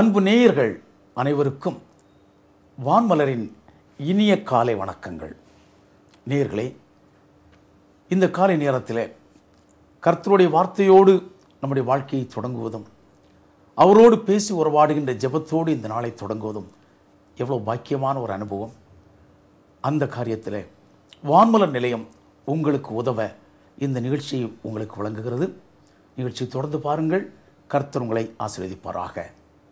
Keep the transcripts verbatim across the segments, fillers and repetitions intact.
அன்பு நேயர்கள் அனைவருக்கும் வான்மலரின் இனிய காலை வணக்கங்கள். நேயர்களே, இந்த காலை நேரத்தில் கர்த்தருடைய வார்த்தையோடு நம்முடைய வாழ்க்கையை தொடங்குவதும், அவரோடு பேசி உறவாடுகின்ற ஜெபத்தோடு இந்த நாளை தொடங்குவதும் எவ்வளோ பாக்கியமான ஒரு அனுபவம். அந்த காரியத்தில் வான்மலர் நிலையம் உங்களுக்கு உதவ இந்த நிகழ்ச்சியை உங்களுக்கு வழங்குகிறது. நிகழ்ச்சியை தொடர்ந்து பாருங்கள். கர்த்தர் உங்களை ஆசீர்வதிப்பாராக.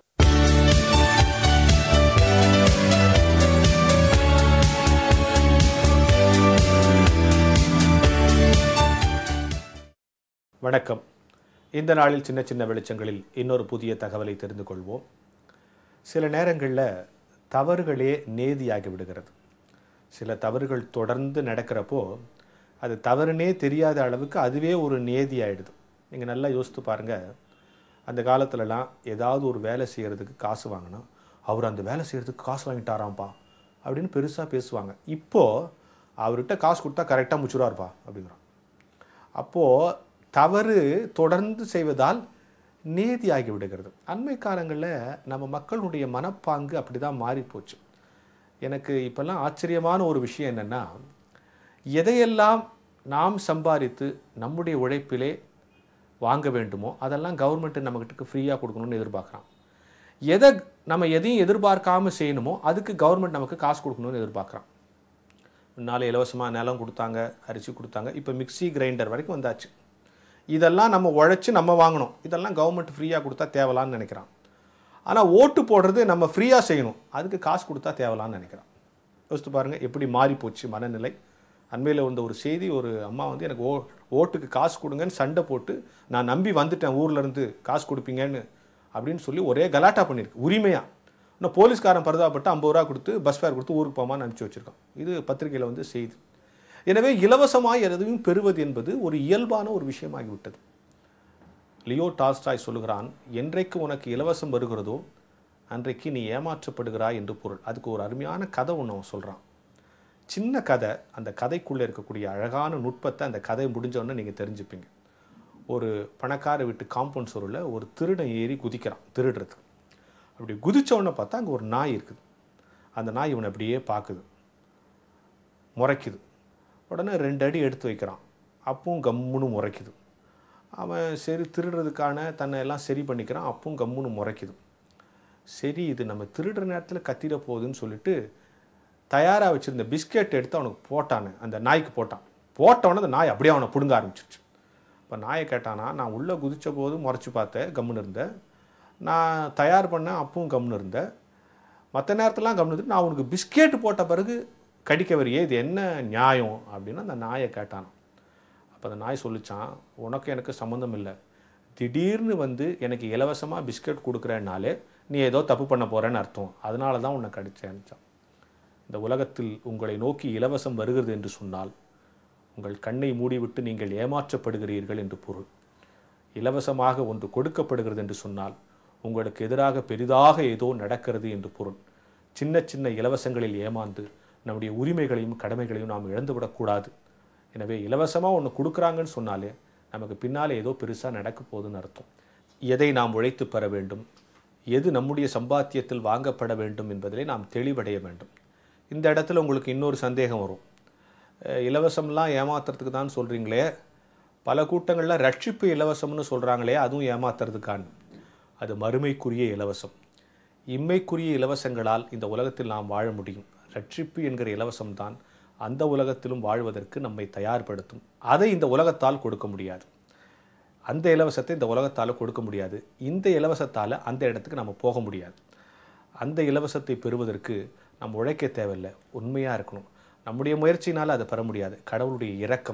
வணக்கம். இந்த நாளில் சின்ன சின்ன வெளிச்சங்களில் இன்னொரு புதிய தகவலை தெரிந்து கொள்வோம். சில நேரங்களில் தவறுகளே நேதியாகி விடுகிறது. சில தவறுகள் தொடர்ந்து நடக்கிறப்போ அது தவறுனே தெரியாத அளவுக்கு அதுவே ஒரு நேதி ஆகிடுது. நீங்கள் நல்லா யோசித்து பாருங்கள். அந்த காலத்துலலாம் ஏதாவது ஒரு வேலை செய்கிறதுக்கு காசு வாங்கினா, அவர் அந்த வேலை செய்கிறதுக்கு காசு வாங்கிட்டாராம்ப்பா அப்படின்னு பெருசாக பேசுவாங்க. இப்போது அவர்கிட்ட காசு கொடுத்தா கரெக்டாக முடிச்சுடாருப்பா அப்படிங்கிறான். அப்போது தவறு தொடர்ந்து செய்வதால் நேதியாகி விடுகிறது. அண்மை காலங்களில் நம்ம மக்களுடைய மனப்பாங்கு அப்படி தான் மாறிப்போச்சு. எனக்கு இப்போல்லாம் ஆச்சரியமான ஒரு விஷயம் என்னென்னா, எதையெல்லாம் நாம் சம்பாதித்து நம்முடைய உழைப்பிலே வாங்க வேண்டுமோ அதெல்லாம் கவர்மெண்ட்டு நம்மகிட்ட ஃப்ரீயாக கொடுக்கணும்னு எதிர்பார்க்குறான். எதை நம்ம எதையும் எதிர்பார்க்காமல் செய்யணுமோ அதுக்கு கவர்மெண்ட் நமக்கு காசு கொடுக்கணும்னு எதிர்பார்க்குறான். முன்னால் இலவசமாக நிலம் கொடுத்தாங்க, அரிசி கொடுத்தாங்க, இப்போ மிக்சி கிரைண்டர் வரைக்கும் வந்தாச்சு. இதெல்லாம் நம்ம உழைச்சி நம்ம வாங்கணும். இதெல்லாம் கவர்மெண்ட் ஃப்ரீயாக கொடுத்தா தேவலான்னு நினைக்கிறான். ஆனால் ஓட்டு போடுறது நம்ம ஃப்ரீயாக செய்யணும், அதுக்கு காசு கொடுத்தா தேவலான்னு நினைக்கிறான். யோசித்து பாருங்கள் எப்படி மாறி போச்சு மனநிலை. அண்மையில் வந்த ஒரு செய்தி, ஒரு அம்மா வந்து எனக்கு ஓ ஓட்டுக்கு காசு கொடுங்கன்னு சண்டை போட்டு, நான் நம்பி வந்துட்டேன் ஊர்லேருந்து காசு கொடுப்பீங்கன்னு அப்படின்னு சொல்லி ஒரே கலாட்டா பண்ணியிருக்கு உரிமையாக. இன்னும் போலீஸ்காரன் பரிதாபப்பட்டு ஐம்பது ரூபா கொடுத்து பஸ் ஃபேர் கொடுத்து ஊருக்கு போமான்னு அனுப்பிச்சி வச்சுருக்கான். இது பத்திரிகையில் வந்து செய்தி. எனவே இலவசமாக எதையும் பெறுவது என்பது ஒரு இயல்பான ஒரு விஷயமாகிவிட்டது. லியோ டால்ஸ்டாய் சொல்லுகிறான், என்றைக்கு உனக்கு இலவசம் வருகிறதோ அன்றைக்கு நீ ஏமாற்றப்படுகிறாய் என்று பொருள். அதுக்கு ஒரு அருமையான கதை ஒன்று அவன் சொல்கிறான். சின்ன கதை, அந்த கதைக்குள்ளே இருக்கக்கூடிய அழகான நுட்பத்தை அந்த கதை முடிஞ்சோடனே நீங்கள் தெரிஞ்சுப்பீங்க. ஒரு பணக்கார வீட்டு காம்பவுண்ட் சுவரில் ஒரு திருடன் ஏறி குதிக்கிறான் திருடுறதுக்கு. அப்படி குதித்தோடனே பார்த்தா அங்கே ஒரு நாய் இருக்குது. அந்த நாய் இவனை அப்படியே பார்க்குது, முறைக்குது. உடனே ரெண்டு அடி எடுத்து வைக்கிறான், அப்பவும் கம்முன்னு முறைக்குது. அவன் சரி திருடுறதுக்கான தன்னை எல்லாம் சரி பண்ணிக்கிறான், அப்பவும் கம்முன்னு முறைக்குது. சரி இது நம்ம திருடுற நேரத்தில் கத்திட போகுதுன்னு சொல்லிட்டு தயாராக வச்சுருந்த பிஸ்கெட் எடுத்து அவனுக்கு போட்டானு, அந்த நாய்க்கு போட்டான். போட்டவொடனே அந்த நாய் அப்படியே அவனை பிடுங்க ஆரம்பிச்சிருச்சு. இப்போ நாயை கேட்டானா, நான் உள்ளே குதித்த போது முறைச்சி பார்த்தேன், கம்முன்னு இருந்தேன். நான் தயார் பண்ணேன், அப்பவும் கம்முன்னு இருந்தேன். மற்ற நேரத்திலாம் கம்முன்னு இருந்து நான் உனக்கு பிஸ்கெட்டு போட்ட பிறகு கடிக்க வரியே, இது என்ன நியாயம் அப்படின்னு அந்த நாயை கேட்டான். அப்போ அந்த நாய் சொல்லிச்சான், உனக்கு எனக்கு சம்மந்தம் இல்லை. திடீர்னு வந்து எனக்கு இலவசமாக பிஸ்கெட் கொடுக்குறேன்னாலே நீ ஏதோ தப்பு பண்ண போகிறேன்னு அர்த்தம், அதனால தான் உன்னை கடிச்சேன்னுச்சான். இந்த உலகத்தில் உங்களை நோக்கி இலவசம் வருகிறது என்று சொன்னால் உங்கள் கண்ணை மூடிவிட்டு நீங்கள் ஏமாற்றப்படுகிறீர்கள் என்று பொருள். இலவசமாக ஒன்று கொடுக்கப்படுகிறது என்று சொன்னால் உங்களுக்கு எதிராக பெரிதாக ஏதோ நடக்கிறது என்று பொருள். சின்ன சின்ன இலவசங்களில் ஏமாந்து நம்முடைய உரிமைகளையும் கடமைகளையும் நாம் இழந்துவிடக்கூடாது. எனவே இலவசமாக ஒன்று கொடுக்குறாங்கன்னு சொன்னாலே நமக்கு பின்னாலே ஏதோ பெருசாக நடக்க போகுதுன்னு அர்த்தம். எதை நாம் உழைத்து பெற வேண்டும், எது நம்முடைய சம்பாத்தியத்தில் வாங்கப்பட வேண்டும் என்பதிலே நாம் தெளிவடைய வேண்டும். இந்த இடத்துல உங்களுக்கு இன்னொரு சந்தேகம் வரும். இலவசம்லாம் ஏமாத்துறதுக்கு தான் சொல்கிறீங்களே, பல கூட்டங்களில் ரட்சிப்பு இலவசம்னு சொல்கிறாங்களே, அதுவும் ஏமாத்துறதுக்கான. அது மறுமைக்குரிய இலவசம். இம்மைக்குரிய இலவசங்களால் இந்த உலகத்தில் நாம் வாழ முடியும். ரட்சிப்பு என்கிற இலவசம்தான் அந்த உலகத்திலும் வாழ்வதற்கு நம்மை தயார்படுத்தும். அதை இந்த உலகத்தால் கொடுக்க முடியாது. அந்த இலவசத்தை இந்த உலகத்தால் கொடுக்க முடியாது. இந்த இலவசத்தால் அந்த இடத்துக்கு நம்ம போக முடியாது. அந்த இலவசத்தை பெறுவதற்கு நம்ம உழைக்க தேவையில்லை, உண்மையாக இருக்கணும். நம்முடைய முயற்சினால் அதை பெற முடியாது. கடவுளுடைய இரக்கம்,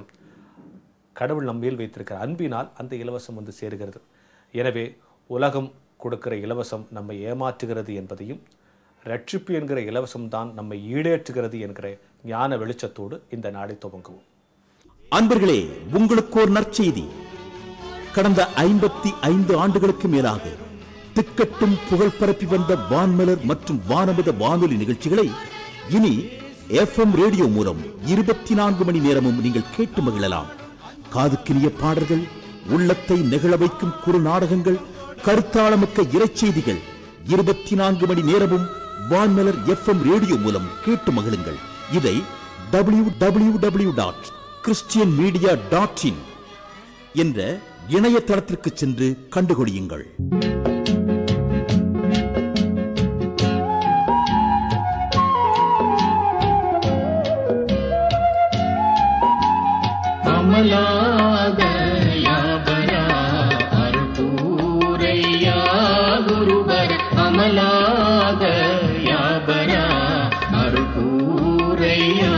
கடவுள் நம்மேல் வைத்திருக்கிற அன்பினால் அந்த இலவசம் வந்து சேருகிறது. எனவே உலகம் கொடுக்கிற இலவசம் நம்மை ஏமாற்றுகிறது என்பதையும், ரட்சிப்பு என்கிற இலவசம்தான் நம்மை ஈடேற்றுகிறது என்கிற ஞான வெளிச்சத்தோடு இந்த நாளை துவங்குவோம். அன்பர்களே, உங்களுக்கு ஒரு நற்செய்தி. கடந்த ஐம்பத்தி ஐந்து ஆண்டுகளுக்கு மேலாக திக்கட்டும் புகழ் பரப்பி வந்த வான்மலர் மற்றும் வானமித வானொலி நிகழ்ச்சிகளை இனி எஃப் எம் ரேடியோ மூலம் இருபத்தி நான்கு மணி நேரமும் நீங்கள் கேட்டு மகிழலாம். காதுக்கினிய பாடல்கள், உள்ளத்தை நெகிழ வைக்கும் குறு நாடகங்கள், கருத்தாளமிக்க இறைச்செய்திகள், இருபத்தி நான்கு மணி நேரமும் வான்மலர் எஃப்எம் ரேடியோ மூலம் கேட்டு மகிழுங்கள். இதை W W W dot Christian media dot in என்ற இணையதளத்திற்கு சென்று கண்டுகொள்ளுங்கள். அமலாத யாபரா அருள்பூரையா குருபர அமலாத யாபரா அருள்பூரையா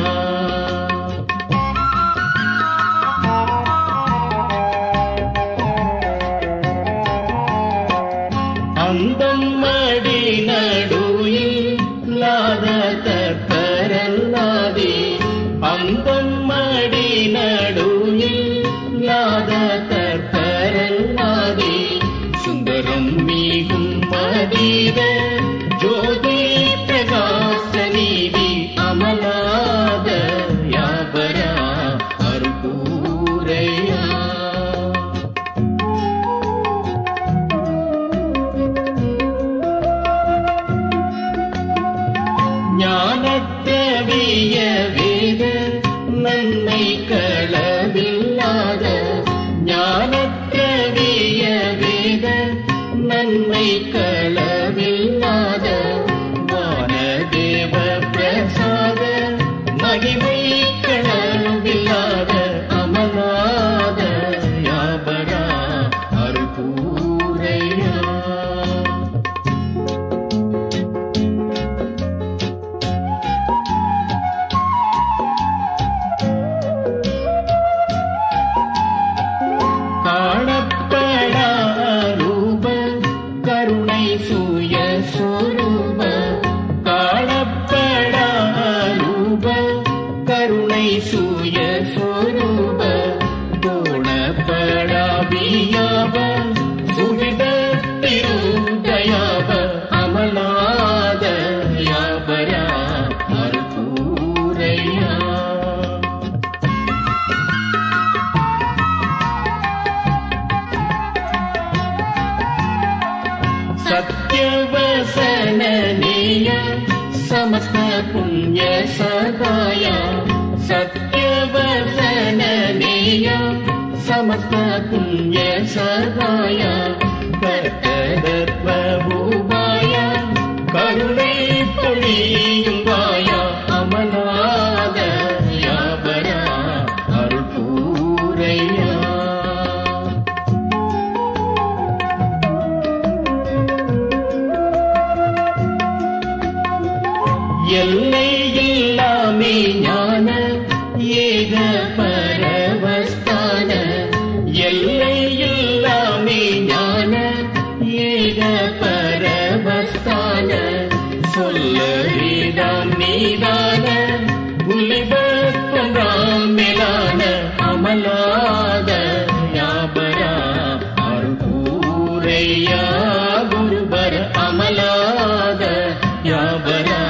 அந்தம் மடி நடுயில் லாத தற்பரல்லாதே அந்தம் மடி நடுயில் லாத தற்பரல்லாதே சுந்தரம் மீகும் மதீத ஜோதி பிரகாச நீதி அமலாத யாபரா அருள்பூரையா ஞானத்தவிய வேத நன்மை களவில்லாத ஞானத்தவிய வேத நன்மை களவில்லாத வானதேவ பிரசாத மகிமை களவில்லாத அமலாத யாபரா அருள்பூரையா காணப்படா ரூப கருணை சூய சொரூப காணப்படா ரூப கருணை சூய சொரூப குணப்படா வியாப சுவித திருதயாப அமலாத யாபரா அருள்பூரையா सत्यवसननेय समस्त पुण्य सदाय सत्यवसननेय समस्त पुण्य सदाय कर्तदत्वभूमाय करुणै பொழியுங்காய அமலாத யாபரா அருள்பூரையா எல்லை இல்லாமே ஞான ஏக பரவஸ்தான எல்லை இல்லாமே ஞான ஏக பரவஸ்தான சொல்லறிதாம் நீதான புலிபத்தொன்றாம் மேலான அமலாத யாபரா அருள்பூரையா குருபர அமலாத யாபரா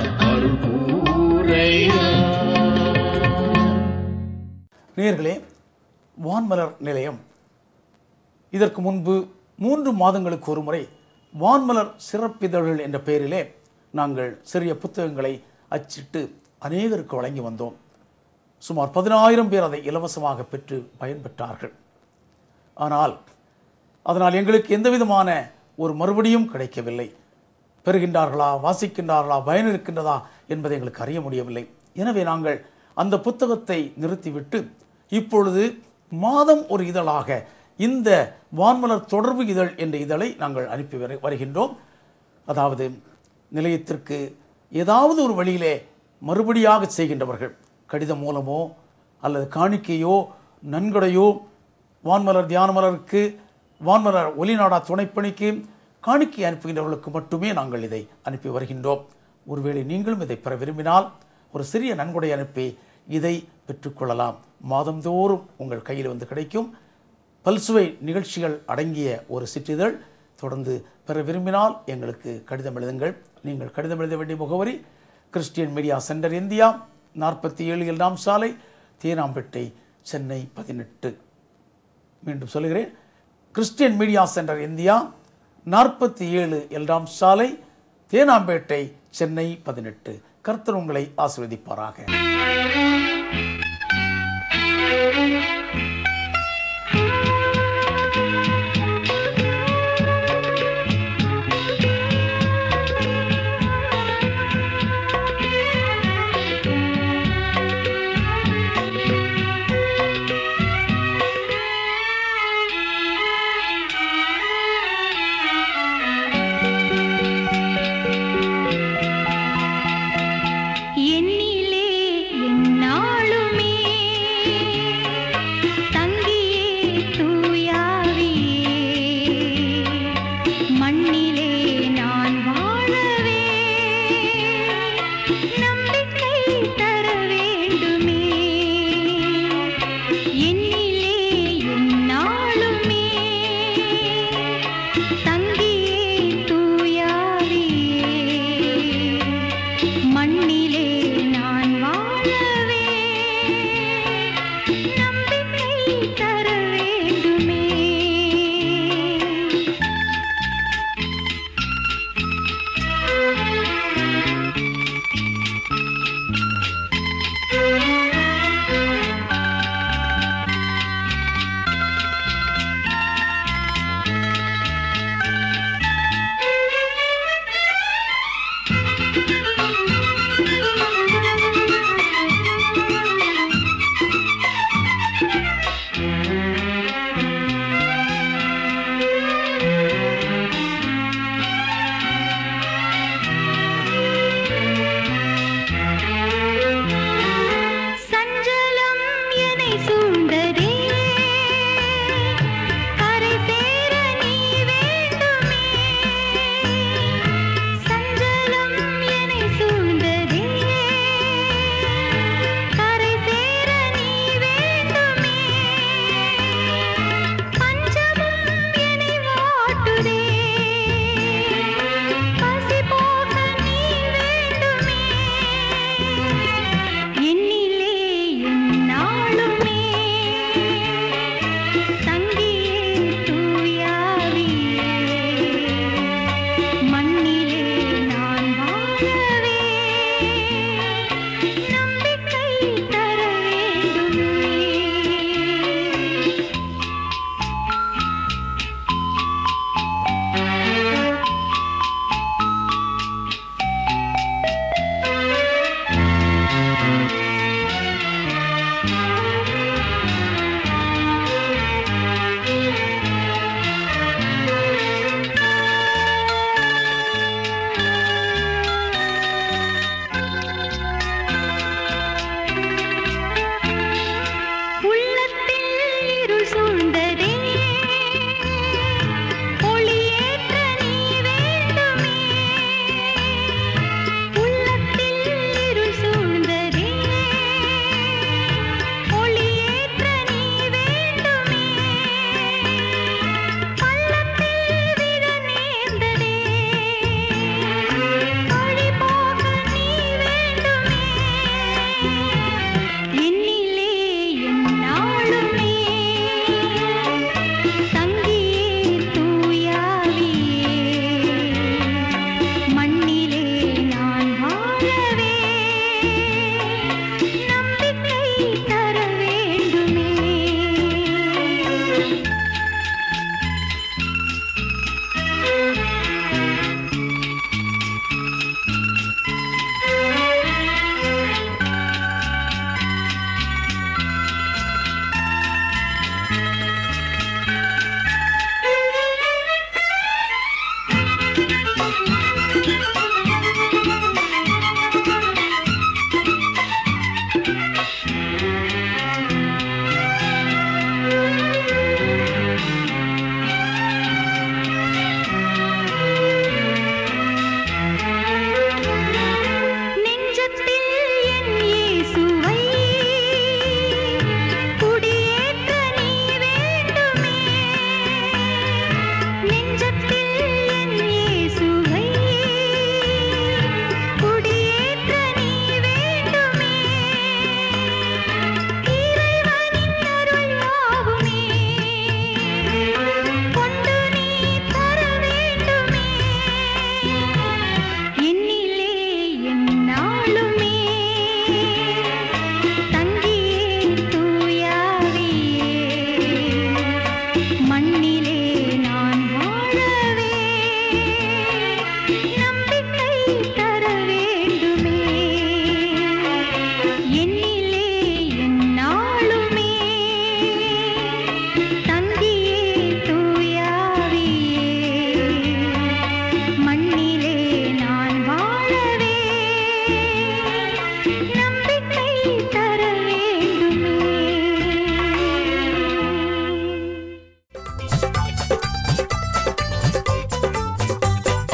நேயர்களே, வான்மலர் நிலையம் இதற்கு முன்பு மூன்று மாதங்களுக்கு ஒரு முறை வான்மலர் சிறப்பிதழ்கள் என்ற பெயரிலே நாங்கள் சிறிய புத்தகங்களை அச்சிட்டு அநேகருக்கு வழங்கி வந்தோம். சுமார் பதினாயிரம் பேர் அதை இலவசமாக பெற்று பயன்பெற்றார்கள். ஆனால் அதனால் எங்களுக்கு எந்த விதமான ஒரு மறுபடியும் கிடைக்கவில்லை. பெறுகின்றார்களா, வாசிக்கின்றார்களா, பயன் இருக்கின்றதா என்பதை எங்களுக்கு அறிய முடியவில்லை. எனவே நாங்கள் அந்த புத்தகத்தை நிறுத்திவிட்டு இப்பொழுது மாதம் ஒரு இதழாக இந்த வான்மலர் தொடர்பு இதழ் என்ற இதழை நாங்கள் அனுப்பி வருகின்றோம். அதாவது நிலையத்திற்கு ஏதாவது ஒரு வழியிலே மறுபடியாக செய்கின்றவர்கள் கடிதம் மூலமோ அல்லது காணிக்கையோ நன்கொடையோ வான்மலர் தியானமலருக்கு வான்மலர் ஒலிநாடா துணைப்பணிக்கு காணிக்கை அனுப்புகின்றவர்களுக்கு மட்டுமே நாங்கள் இதை அனுப்பி வருகின்றோம். ஒருவேளை நீங்களும் இதை பெற விரும்பினால் ஒரு சிறிய நன்கொடை அனுப்பி இதை பெற்றுக்கொள்ளலாம். மாதந்தோறும் உங்கள் கையில் வந்து கிடைக்கும். பல்சுவை நிகழ்ச்சிகள் அடங்கிய ஒரு சிற்றிதழ் தொடர்ந்து பெற விரும்பினால் எங்களுக்கு கடிதம் எழுதுங்கள். நீங்கள் கடிதம் எழுத வேண்டிய முகவரி கிறிஸ்டியன் மீடியா சென்டர் இந்தியா, நாற்பத்தி ஏழு ஏழாம் சாலை, தேனாம்பேட்டை, சென்னை பதினெட்டு. மீண்டும் சொல்லுகிறேன், கிறிஸ்டியன் மீடியா சென்டர் இந்தியா, நாற்பத்தி ஏழு எல்டாம் சாலை, தேனாம்பேட்டை, சென்னை பதினெட்டு. கர்த்தர் உங்களை ஆசீர்வதிப்பாராக. என்னிலே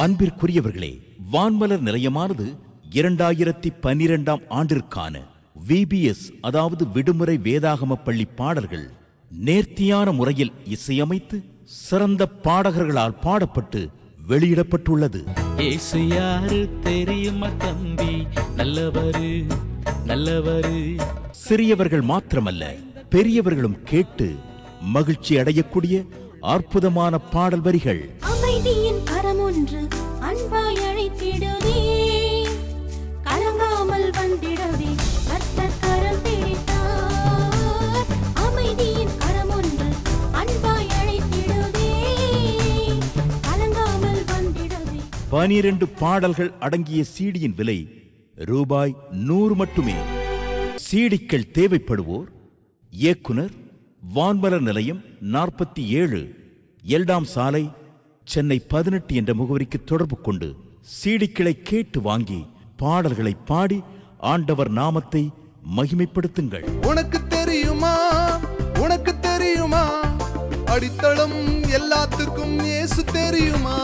அன்பிற்குரியவர்களே, வான்மலர் நிலையமானது இரண்டாயிரத்தி பன்னிரெண்டாம் ஆண்டிற்கான விபிஎஸ் அதாவது விடுமுறை வேதாகம பள்ளி பாடல்கள் நேர்த்தியான முறையில் இசையமைத்து சிறந்த பாடகர்களால் பாடப்பட்டு வெளியிடப்பட்டுள்ளது. இயேசு யாரு தெரியுமா தம்பி, நல்லவரு நல்லவரு. சிறியவர்கள் மாத்திரமல்ல, பெரியவர்களும் கேட்டு மகிழ்ச்சி அடையக்கூடிய அற்புதமான பாடல் வரிகள். அமைதியின் கரம் ஒன்று அன்பாய் அழைத்திடுவே, கலங்காமல் வந்திடவே கர்த்தர் கரம் பிடித்தார். அமைதியின் கரம் ஒன்று அன்பாய் அழைத்திடுவே, கலங்காமல் வந்திடவே. பனிரெண்டு பாடல்கள் அடங்கிய சீடியின் விலை ரூபாய் நூறு மட்டுமே. சீடிக்கள் தேவைப்படுவோர் இயக்குனர் வான்மலர் நிலையம், நாற்பத்தி ஏழு எல்டாம் சாலை, சென்னை பதினெட்டு என்ற முகவரிக்கு தொடர்பு கொண்டு சீடிக்களை கேட்டு வாங்கி பாடல்களை பாடி ஆண்டவர் நாமத்தை மகிமைப்படுத்துங்கள். உனக்கு தெரியுமா, உனக்கு தெரியுமா, அடித்தளம் எல்லாத்துக்கும் இயேசு தெரியுமா.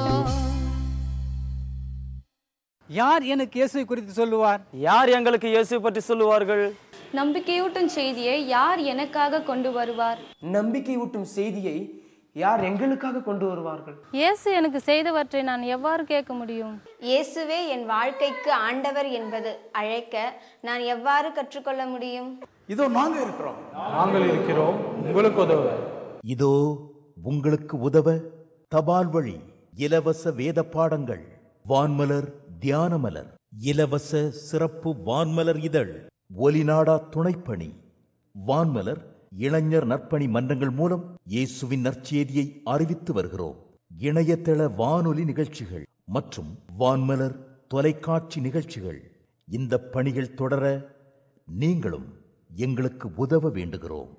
யார் எனக்கு இயேசுவை குறித்து சொல்லுவார்? யார் எங்களுக்கு இயேசு பற்றி சொல்லுவார்கள்? நம்பிக்கையூட்டும் செய்தியை யார் எனக்காக கொண்டு வருவார்? நம்பிக்கையூட்டும் செய்தியை யார் எங்களுக்காக கொண்டு வருவார்கள்? இயேசு எனக்கு செய்தவற்றை நான் எவ்வாறு கேட்க முடியும்? இயேசுவே என் வாழ்க்கைக்கு ஆண்டவர் என்பது அழைக்க நான் எவ்வாறு கற்றுக்கொள்ள முடியும்? இதோ நாங்கள் இருக்கிறோம், நாங்கள் இருக்கிறோம், உங்களுக்கு உதவ. இதோ உங்களுக்கு உதவ தபால் வழி இலவச வேத பாடங்கள், வான்மலர் தியானமலர், இலவச சிறப்பு வான்மலர் இதழ், ஒலிநாடா துணைப்பணி, வான்மலர் இளைஞர் நற்பணி மன்றங்கள் மூலம் இயேசுவின் நற்செய்தியை அறிவித்து வருகிறோம். இணையதள வானொலி நிகழ்ச்சிகள் மற்றும் வான்மலர் தொலைக்காட்சி நிகழ்ச்சிகள். இந்த பணிகள் தொடர நீங்களும் எங்களுக்கு உதவ வேண்டுகிறோம்.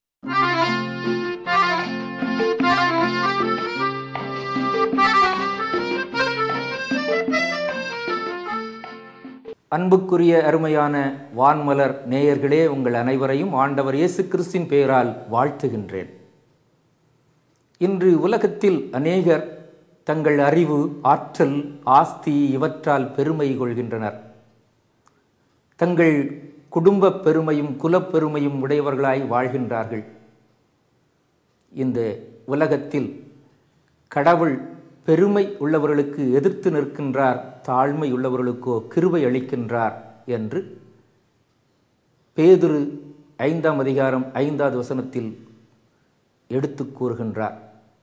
அன்புக்குரிய அருமையான வான்மலர் நேயர்களே, உங்கள் அனைவரையும் ஆண்டவர் இயேசு கிறிஸ்தின் பெயரால் வாழ்த்துகின்றேன். இன்று உலகத்தில் அநேகர் தங்கள் அறிவு, ஆற்றல், ஆஸ்தி இவற்றால் பெருமை கொள்கின்றனர். தங்கள் குடும்ப பெருமையும் குலப்பெருமையும் உடையவர்களாய் வாழ்கின்றார்கள். இந்த உலகத்தில் கடவுள் பெருமை உள்ளவர்களுக்கு எதிர்த்து நிற்கின்றார், தாழ்மை உள்ளவர்களுக்கோ கிருபை அளிக்கின்றார் என்று பேதுரு ஐந்தாம் அதிகாரம் ஐந்தாவது வசனத்தில் எடுத்து கூறுகின்றார்.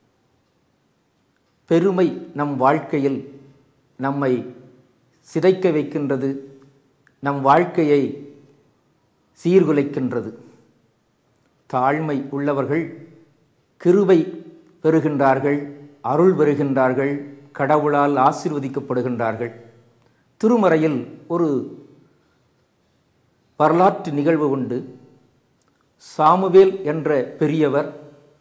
பெருமை நம் வாழ்க்கையில் நம்மை சிதைக்க வைக்கின்றது, நம் வாழ்க்கையை சீர்குலைக்கின்றது. தாழ்மை உள்ளவர்கள் கிருபை பெறுகின்றார்கள், அருள் பெறுகின்றார்கள், கடவுளால் ஆசீர்வதிக்கப்படுகின்றார்கள். திருமறையில் ஒரு வரலாற்று நிகழ்வு உண்டு. சாமுவேல் என்ற பெரியவர்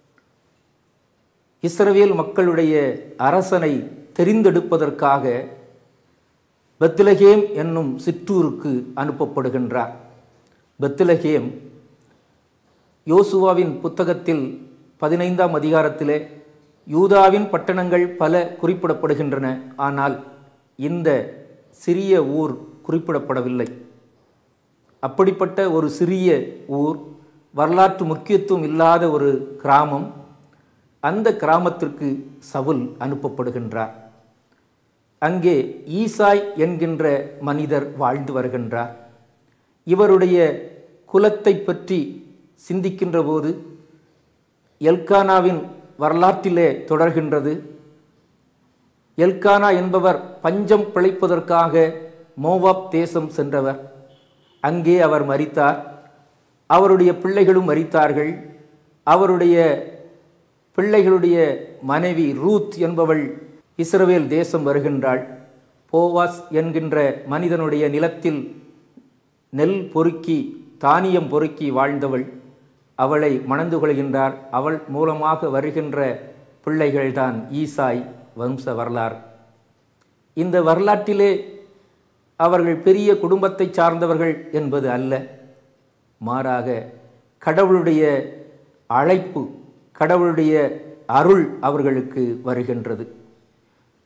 இஸ்ரவேல் மக்களுடைய அரசனை தெரிந்தெடுப்பதற்காக பெத்லகேம் என்னும் சிற்றூருக்கு அனுப்பப்படுகின்றார். பெத்லகேம் யோசுவாவின் புத்தகத்தில் பதினைந்தாம் அதிகாரத்திலே யூதாவின் பட்டணங்கள் பல குறிப்பிடப்படுகின்றன. ஆனால் இந்த சிறிய ஊர் குறிப்பிடப்படவில்லை. அப்படிப்பட்ட ஒரு சிறிய ஊர், வரலாற்று முக்கியத்துவம் இல்லாத ஒரு கிராமம். அந்த கிராமத்திற்கு சவுல் அனுப்பப்படுகின்றார். அங்கே ஈசாய் என்கின்ற மனிதர் வாழ்ந்து வருகின்றார். இவருடைய குலத்தை பற்றி சிந்திக்கின்ற போது எல்கானாவின் வரலாற்றிலே தொடர்கின்றது. எல்கானா என்பவர் பஞ்சம் பிழைப்பதற்காக மோவாப் தேசம் சென்றவர். அங்கே அவர் மரித்தார். அவருடைய பிள்ளைகளும் மரித்தார்கள். அவருடைய பிள்ளைகளுடைய மனைவி ரூத் என்பவள் இஸ்ரவேல் தேசம் வருகின்றாள். போவாஸ் என்கின்ற மனிதனுடைய நிலத்தில் நெல் பொறுக்கி தானியம் பொறுக்கி வாழ்ந்தவள். அவளை மணந்து கொள்கின்றார். அவள் மூலமாக வருகின்ற பிள்ளைகள்தான் ஈசாய் வம்ச வரலாறு. இந்த வரலாற்றிலே அவர்கள் பெரிய குடும்பத்தை சார்ந்தவர்கள் என்பது அல்ல, மாறாக கடவுளுடைய அழைப்பு, கடவுளுடைய அருள் அவர்களுக்கு வருகின்றது.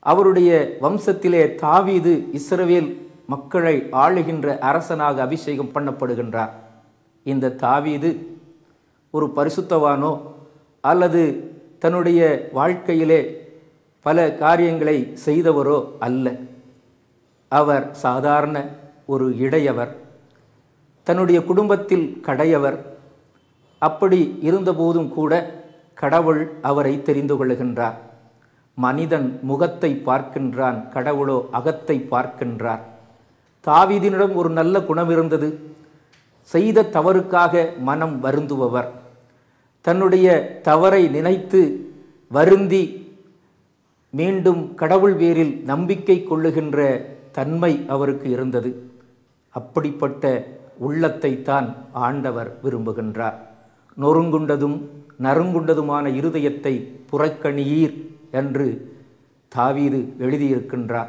அவருடைய வம்சத்திலே தாவீது இஸ்ரவேல் மக்களை ஆளுகின்ற அரசனாக அபிஷேகம் பண்ணப்படுகின்றார். இந்த தாவீது ஒரு பரிசுத்தவானோ அல்லது தன்னுடைய வாழ்க்கையிலே பல காரியங்களை செய்தவரோ அல்ல. அவர் சாதாரண ஒரு இடையவர், தன்னுடைய குடும்பத்தில் கடையவர். அப்படி இருந்தபோதும் கூட கடவுள் அவரை தெரிந்து கொள்ளுகின்றார். மனிதன் முகத்தை பார்க்கின்றான், கடவுளோ அகத்தை பார்க்கின்றார். தாவீதினிடம் ஒரு நல்ல குணம் இருந்தது. செய்த தவறுக்காக மனம் வருந்துபவர், தன்னுடைய தவறை நினைத்து வருந்தி மீண்டும் கடவுள் பேரில் நம்பிக்கை கொள்ளுகின்ற தன்மை அவருக்கு இருந்தது. அப்படிப்பட்ட உள்ளத்தை தான் ஆண்டவர் விரும்புகின்றார். நொறுங்குண்டதும் நறுங்குண்டதுமான இருதயத்தை புறக்கணியீர் என்று தாவீது எழுதியிருக்கின்றார்.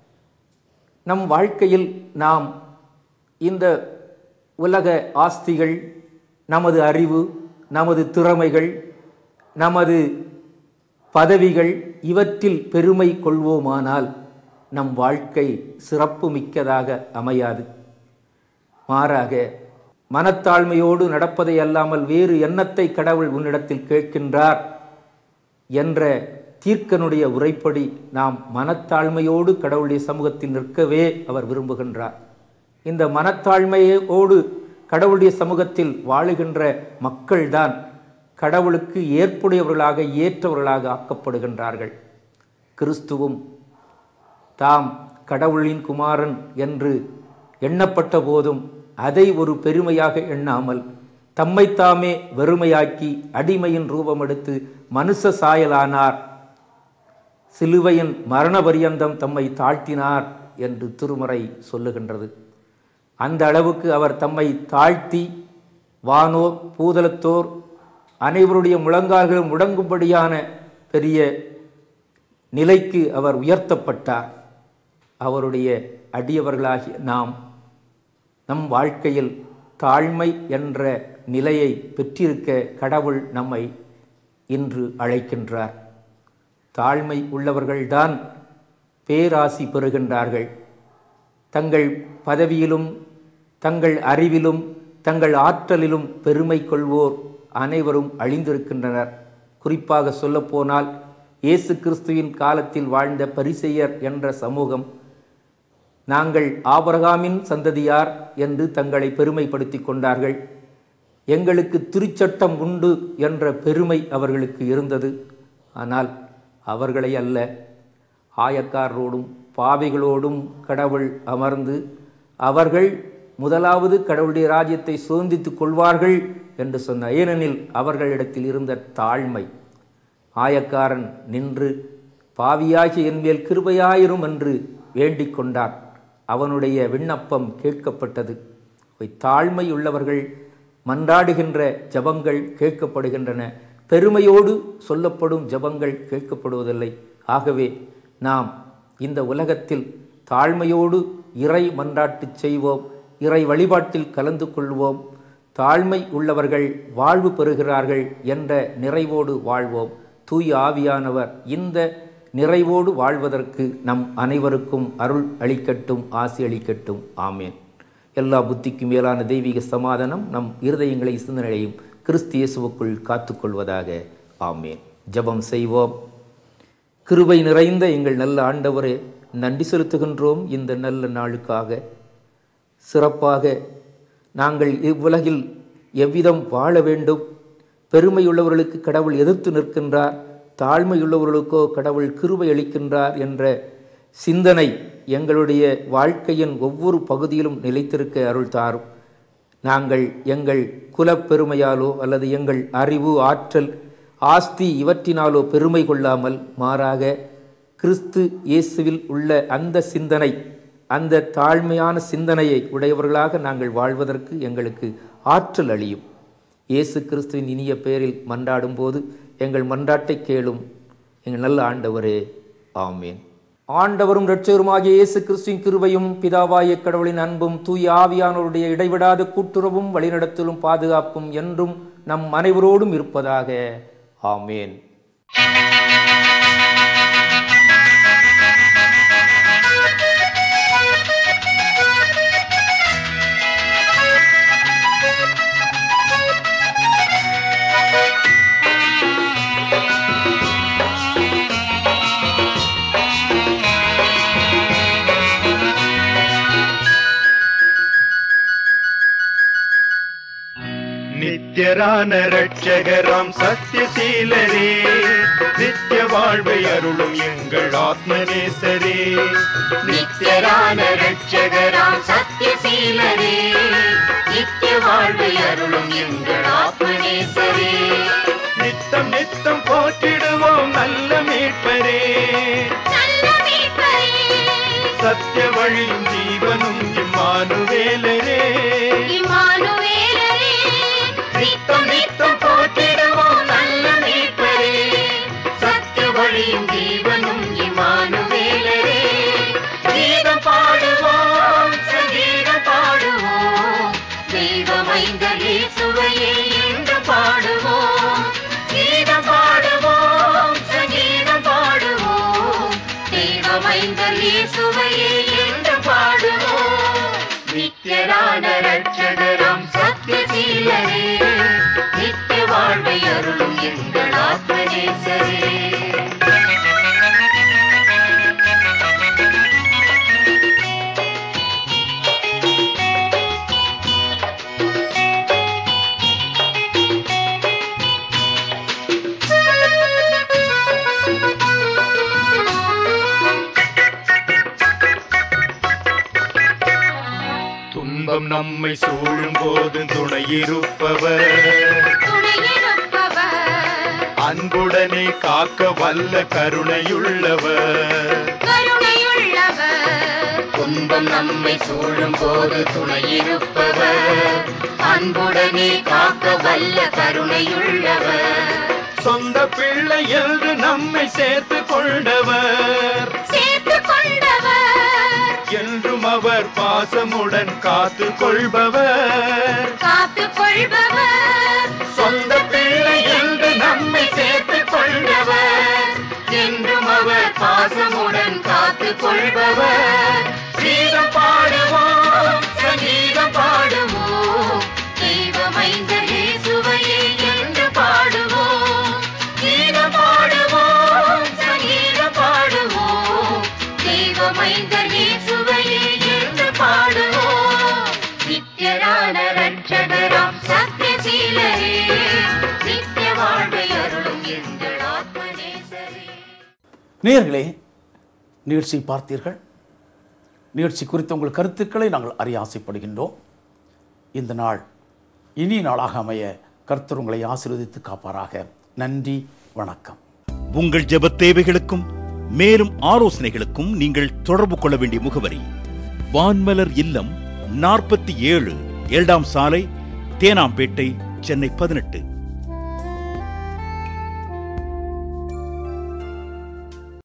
நம் வாழ்க்கையில் நாம் இந்த உலக ஆஸ்திகள், நமது அறிவு, நமது திறமைகள், நமது பதவிகள் இவற்றில் பெருமை கொள்வோமானால் நம் வாழ்க்கை சிறப்பு மிக்கதாக அமையாது. மாறாக மனத்தாழ்மையோடு நடப்பதை அல்லாமல் வேறு எண்ணத்தை கடவுள் உன்னிடத்தில் கேட்கின்றார் என்ற தீர்க்கனுடைய உரைப்படி நாம் மனத்தாழ்மையோடு கடவுளுடைய சமூகத்தில் நிற்கவே அவர் விரும்புகின்றார். இந்த மனத்தாழ்மையோடு கடவுளுடைய சமூகத்தில் வாழுகின்ற மக்கள்தான் கடவுளுக்கு ஏற்புடையவர்களாக ஏற்றவர்களாக ஆக்கப்படுகின்றார்கள். கிறிஸ்துவும் தாம் கடவுளின் குமாரன் என்று எண்ணப்பட்ட போதும் அதை ஒரு பெருமையாக எண்ணாமல் தம்மைத்தாமே வெறுமையாக்கி அடிமையின் ரூபம் எடுத்து மனுஷ சாயலானார், சிலுவையின் மரண பரியந்தம் தம்மை தாழ்த்தினார் என்று திருமறை சொல்லுகின்றது. அந்த அளவுக்கு அவர் தம்மை தாழ்த்தி வானோர் பூதலத்தோர் அனைவருடைய முழங்கால்களும் முடங்கும்படியான பெரிய நிலைக்கு அவர் உயர்த்தப்பட்டார். அவருடைய அடியவர்களாகிய நாம் நம் வாழ்க்கையில் தாழ்மை என்ற நிலையை பெற்றிருக்க கடவுள் நம்மை இன்று அழைக்கின்றார். தாழ்மை உள்ளவர்கள்தான் பேராசி பெறுகின்றார்கள். தங்கள் பதவியிலும் தங்கள் அறிவிலும் தங்கள் ஆற்றலிலும் பெருமை கொள்வோர் அனைவரும் அழிந்திருக்கின்றனர். குறிப்பாக சொல்லப்போனால் இயேசு கிறிஸ்துவின் காலத்தில் வாழ்ந்த பரிசேயர் என்ற சமூகம் நாங்கள் ஆபிரகாமின் சந்ததியார் என்று தங்களை பெருமைப்படுத்தி கொண்டார்கள். எங்களுக்கு திருச்சட்டம் உண்டு என்ற பெருமை அவர்களுக்கு இருந்தது. ஆனால் அவர்களை அல்ல, ஆயக்காரரோடும் பாவிகளோடும் கடவுள் அமர்ந்து அவர்கள் முதலாவது கடவுளுடைய ராஜ்யத்தை சுதந்தித்துக் கொள்வார்கள் என்று சொன்னார். ஏனெனில் அவர்களிடத்தில் இருந்த தாழ்மை. ஆயக்காரன் நின்று பாவியாகி என்மேல் கிருபையாயிரும் என்று வேண்டிக் கொண்டான். அவனுடைய விண்ணப்பம் கேட்கப்பட்டது. தாழ்மை உள்ளவர்கள் மன்றாடுகின்ற ஜபங்கள் கேட்கப்படுகின்றன. பெருமையோடு சொல்லப்படும் ஜபங்கள் கேட்கப்படுவதில்லை. ஆகவே நாம் இந்த உலகத்தில் தாழ்மையோடு இறை மன்றாட்டு செய்வோம், இறை வழிபாட்டில் கலந்து கொள்வோம். தாழ்மை உள்ளவர்கள் வாழ்வு பெறுகிறார்கள் என்ற நிறைவோடு வாழ்வோம். தூய ஆவியானவர் இந்த நிறைவோடு வாழ்வதற்கு நம் அனைவருக்கும் அருள் அளிக்கட்டும், ஆசி அளிக்கட்டும். ஆமேன். எல்லா புத்திக்கும் மேலான தெய்வீக சமாதானம் நம் இருதயங்களை சிந்தனையையும் கிறிஸ்து இயேசுவுக்குள் காத்துக்கொள்வதாக. ஆமேன். ஜெபம் செய்வோம். கிருபை நிறைந்த எங்கள் நல்ல ஆண்டவரே, நன்றி செலுத்துகின்றோம் இந்த நல்ல நாளுக்காக. சிறப்பாக நாங்கள் இவ்வுலகில் எவ்விதம் வாழ வேண்டும், பெருமையுள்ளவர்களுக்கு கடவுள் எதிர்த்து நிற்கின்றார், தாழ்மையுள்ளவர்களுக்கோ கடவுள் கிருபை அளிக்கின்றார் என்ற சிந்தனை எங்களுடைய வாழ்க்கையின் ஒவ்வொரு பகுதியிலும் நிலைத்திருக்க அருள் தாரும். நாங்கள் எங்கள் குலப்பெருமையாலோ அல்லது எங்கள் அறிவு, ஆற்றல், ஆஸ்தி இவற்றினாலோ பெருமை கொள்ளாமல் மாறாக கிறிஸ்து இயேசுவில் உள்ள அந்த சிந்தனை, அந்த தாழ்மையான சிந்தனையை உடையவர்களாக நாங்கள் வாழ்வதற்கு எங்களுக்கு ஆற்றல் அளியும். இயேசு கிறிஸ்துவின் இனிய பெயரில் மன்றாடும் போது எங்கள் மன்றாட்டை கேளும் எங்கள் நல்ல ஆண்டவரே. ஆமேன். ஆண்டவரும் இரட்சகருமாகிய இயேசு கிறிஸ்துவின் கிருபையும் பிதாவாகிய கடவுளின் அன்பும் தூய ஆவியானவருடைய இடைவிடாத கூட்டுறவும் வழிநடத்தலும் பாதுகாப்பும் என்றும் நம் அனைவரோடும் இருப்பதாக. ஆமேன். நித்யரான ரட்சகராம் சத்தியசீலரே, நித்திய வாழ்வை அருளும் எங்கள் ஆத்மநேசரே. நித்யரான ரட்சகராம் சத்தியசீலரே, நித்திய வாழ்வை அருளும் எங்கள் ஆத்மநேசரே. நித்தம் நித்தம் போற்றிடுவோம் நல்ல மீட்பரே, சத்திய வழியும் ஜீவனும் இம்மானுவேலரே. நித்தம் நித்தம் போற்றிடுவோம் நல்ல மீட்பரே, சத்திய வழியும் ஜீவனும் இம்மானுவேலரே. கீதம் பாடுவோம், சங்கீதம் பாடுவோம், தெய்வமைந்தர் இயேசுவையே என்று பாடுவோம். கீதம் பாடுவோம், சங்கீதம் பாடுவோம், தெய்வமைந்தர் இயேசுவையே என்று பாடுவோம். நித்யரான ரட்சகராம் சத்தியசீலரே, நித்திய வாழ்வை அருளும் எங்கள் ஆத்மநேசரே. துன்பம் நம்மை சூழும் போது துணையிருப்பவர், அன்புடனே காக்க வல்ல கருணையுள்ளவர். துன்பம் நம்மை சூழும் போது துணையிருப்பவர், அன்புடனே காக்க வல்ல கருணையுள்ளவர். சொந்த பிள்ளை என்று நம்மை சேர்த்து கொண்டவர், சேர்த்து கொண்டவர், என்றும் அவர் பாசமுடன் காத்து கொள்பவர், காத்து கொள்பவர். சொந்த பிள்ளை என்று நம்மை சேர்த்து கொண்டவர், என்றும் அவர் பாசமுடன் காத்து கொள்பவர். கீதம் பாடுவோம், சங்கீதம் பாடுவோம், தெய்வமைந்தர் இயேசுவையே என்று பாடுவோம். கீதம் பாடுவோம், சங்கீதம் பாடுவோம், தெய்வமைந்தர் இயேசுவையே என்று பாடுவோம். நித்யரான ரட்சகராம் சத்தியசீலரே, நித்திய வாழ்வை அருளும் எங்கள் ஆத்மநேசரே. நேயர்களே, நிகழ்ச்சி பார்த்தீர்கள். நிகழ்ச்சி குறித்த உங்கள் கருத்துக்களை நாங்கள் அறிய ஆசைப்படுகின்றோம். இந்த நாள் இனிய நாளாக அமைய கர்த்தர் உங்களை ஆசீர்வதித்து காப்பாராக. நன்றி, வணக்கம். உங்கள் ஜெப தேவைகளுக்கும் மேலும் ஆலோசனைகளுக்கும் நீங்கள் தொடர்பு கொள்ள வேண்டிய முகவரி: வான்மலர் இல்லம், நாற்பத்தி ஏழு எல்டாம் சாலை, தேனாம்பேட்டை, சென்னை பதினெட்டு.